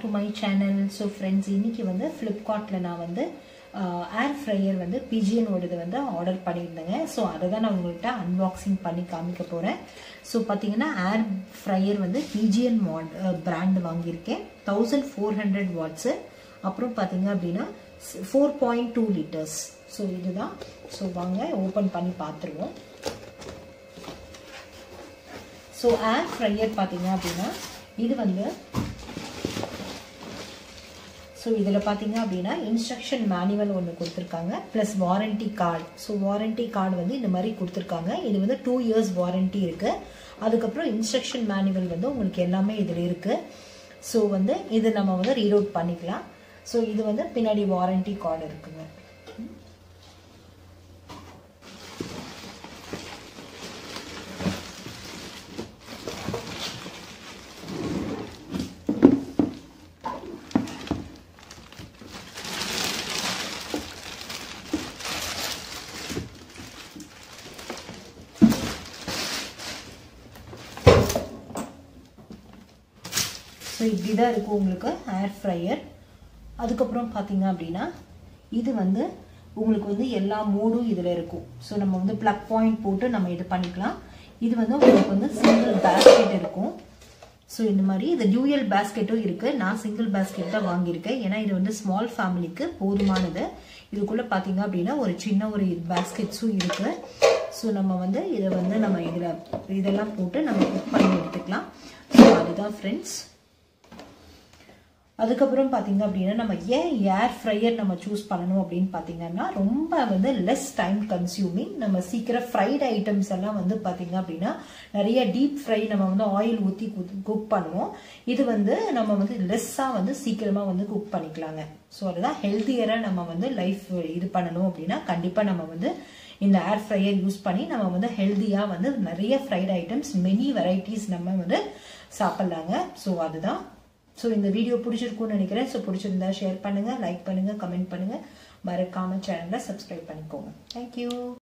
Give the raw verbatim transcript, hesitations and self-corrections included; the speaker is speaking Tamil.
to my channel. So friends, இன்னைக்கு வந்து Flipkartல நான் வந்து ஏர் ஃப்ரையர் வந்து பிஜிஎன் ஓடது வந்து ஆர்டர் பண்ணியிருந்தேங்க. ஸோ அதை தான் நான் உங்கள்கிட்ட அன்பாக்சிங் பண்ணி காமிக்க போகிறேன். ஸோ பார்த்தீங்கன்னா ஏர் ஃப்ரையர் வந்து பிஜிஎன் மாட் பிராண்ட் வாங்கியிருக்கேன். Thousand four hundred watts. அப்புறம் பார்த்தீங்க அப்படின்னா four point two litres. So இதுதான். ஸோ வாங்க ஓப்பன் பண்ணி பார்த்துருவோம். ஸோ ஏர் ஃப்ரையர் பார்த்தீங்க அப்படின்னா இது வந்து ஸோ இதில் பார்த்தீங்க அப்படின்னா இன்ஸ்ட்ரக்ஷன் மேனுவல் ஒன்று கொடுத்துருக்காங்க, plus warranty card. So warranty card வந்து இந்த மாதிரி கொடுத்துருக்காங்க. இது வந்து டூ இயர்ஸ் வாரண்டி இருக்குது. அதுக்கப்புறம் இன்ஸ்ட்ரக்ஷன் மேனுவல் வந்து உங்களுக்கு எல்லாமே இதில் இருக்குது. ஸோ வந்து இது நம்ம வந்து ரீட் அவுட் பண்ணிக்கலாம். ஸோ இது வந்து பின்னாடி வாரண்டி கார்டு இருக்குங்க. ஸோ இப்படி தான் இருக்கும் உங்களுக்கு ஏர் ஃப்ரையர். அதுக்கப்புறம் பார்த்தீங்க அப்படின்னா இது வந்து உங்களுக்கு வந்து எல்லா மோடும் இதில் இருக்கும். ஸோ நம்ம வந்து ப்ளக் பாயிண்ட் போட்டு நம்ம இது பண்ணிக்கலாம். இது வந்து உங்களுக்கு வந்து சிங்கிள் பேஸ்கெட் இருக்கும். ஸோ இந்த மாதிரி இது டியூயல் பேஸ்கெட்டும் இருக்குது. நான் சிங்கிள் பேஸ்கெட் தான் வாங்கியிருக்கேன், ஏன்னா இது வந்து ஸ்மால் ஃபேமிலிக்கு போதுமானது. இதுக்குள்ளே பார்த்தீங்க அப்படின்னா ஒரு சின்ன ஒரு பேஸ்கெட்ஸும் இருக்குது. ஸோ நம்ம வந்து இதை வந்து நம்ம இதில் இதெல்லாம் போட்டு நம்ம குக் பண்ணி எடுத்துக்கலாம். ஸோ அதுதான் ஃப்ரெண்ட்ஸ். அதுக்கப்புறம் பார்த்தீங்க அப்படின்னா நம்ம ஏன் ஏர் ஃப்ரையர் நம்ம சூஸ் பண்ணணும் அப்படின்னு பார்த்தீங்கன்னா ரொம்ப வந்து லெஸ் டைம் கன்சியூமிங். நம்ம சீக்கிரம் ஃப்ரைட் ஐட்டம்ஸ் எல்லாம் வந்து பார்த்தீங்க அப்படின்னா நிறைய டீப் ஃப்ரை நம்ம வந்து ஆயில் ஊற்றி குக் பண்ணுவோம். இது வந்து நம்ம வந்து லெஸ்ஸாக வந்து சீக்கிரமாக வந்து குக் பண்ணிக்கலாங்க. ஸோ அதுதான் ஹெல்த்தியராக நம்ம வந்து லைஃப் இது பண்ணணும் அப்படின்னா கண்டிப்பாக நம்ம வந்து இந்த ஏர் ஃப்ரையர் யூஸ் பண்ணி நம்ம வந்து ஹெல்த்தியாக வந்து நிறைய ஃப்ரைட் ஐட்டம்ஸ் மெனி வெரைட்டிஸ் நம்ம வந்து சாப்பிட்லாங்க. ஸோ அதுதான். ஸோ இந்த வீடியோ பிடிச்சிருக்கும்னு நினைக்கிறேன். ஸோ பிடிச்சிருந்தா ஷேர் பண்ணுங்கள், லைக் பண்ணுங்கள், கமெண்ட் பண்ணுங்கள். மறக்காம சேனலை சப்ஸ்கிரைப் பண்ணிக்கோங்க. தேங்க்யூ.